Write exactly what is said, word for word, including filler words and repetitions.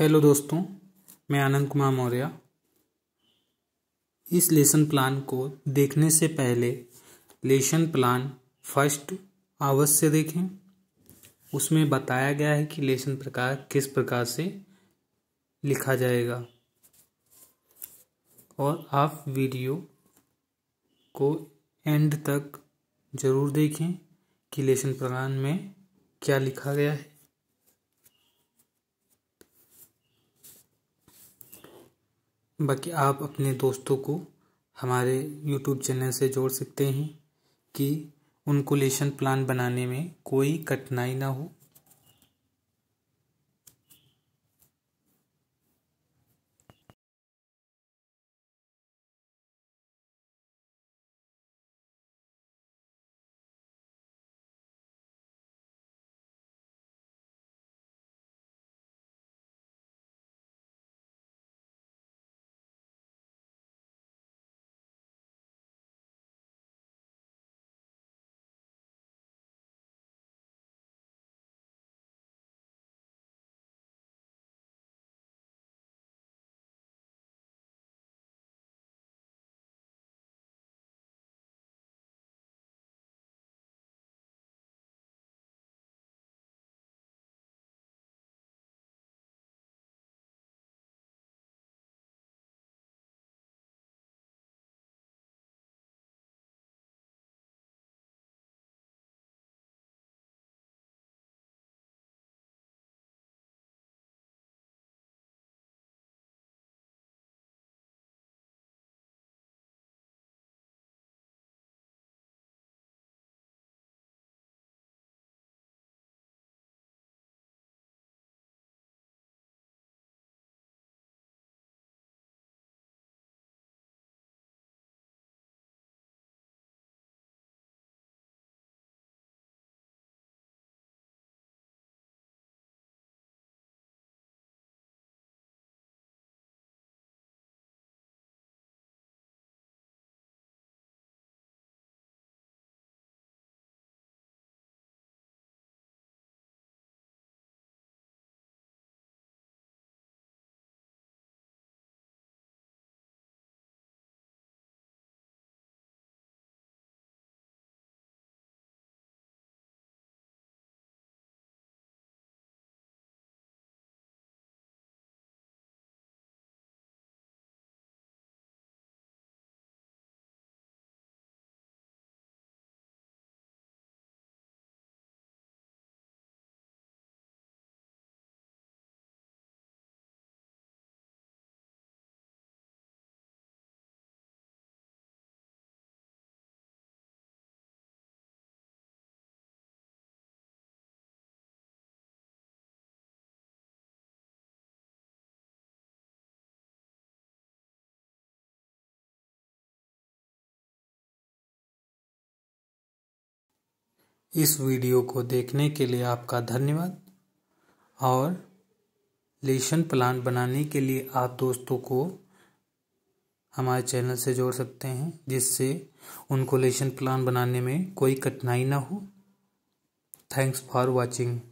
Hello दोस्तों, मैं आनंद कुमार मौर्य। इस लेसन प्लान को देखने से पहले लेसन प्लान फर्स्ट अवश्य देखें। उसमें बताया गया है कि लेसन प्रकार किस प्रकार से लिखा जाएगा, और आप वीडियो को एंड तक जरूर देखें कि लेसन प्लान में क्या लिखा गया है। बाकी आप अपने दोस्तों को हमारे यूट्यूब चैनल से जोड़ सकते हैं कि उनको लेसन प्लान बनाने में कोई कठिनाई ना हो। इस वीडियो को देखने के लिए आपका धन्यवाद। और लेसन प्लान बनाने के लिए आप दोस्तों को हमारे चैनल से जोड़ सकते हैं, जिससे उनको लेसन प्लान बनाने में कोई कठिनाई ना हो। Thanks for watching.